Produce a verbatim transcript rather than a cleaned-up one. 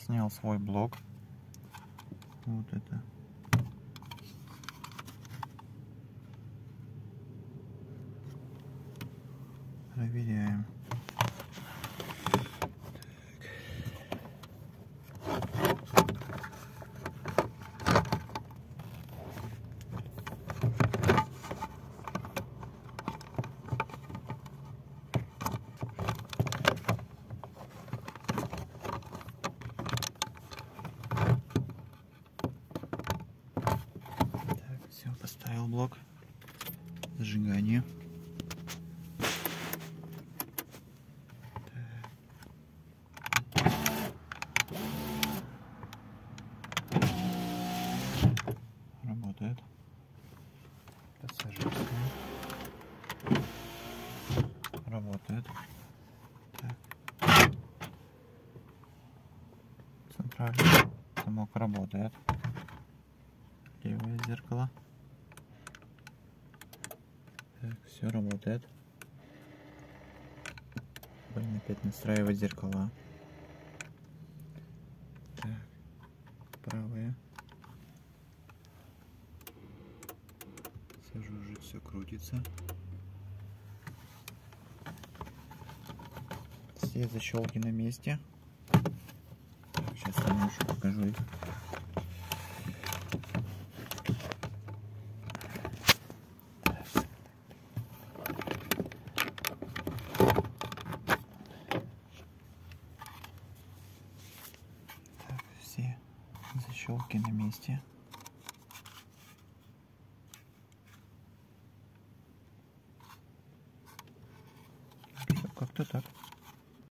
снял свой блок. Вот это. Проверяем. Все, поставил блок. Зажигание. Так. Работает. Пассажирская. Работает. Так. Центральный замок работает. Левое зеркало. Так, все работает. Будем опять настраивать зеркала. Так, правое. Жужжит, все крутится. Все защелки на месте. Так, сейчас я немножко покажу их. Так, все защелки на месте. Как-то так.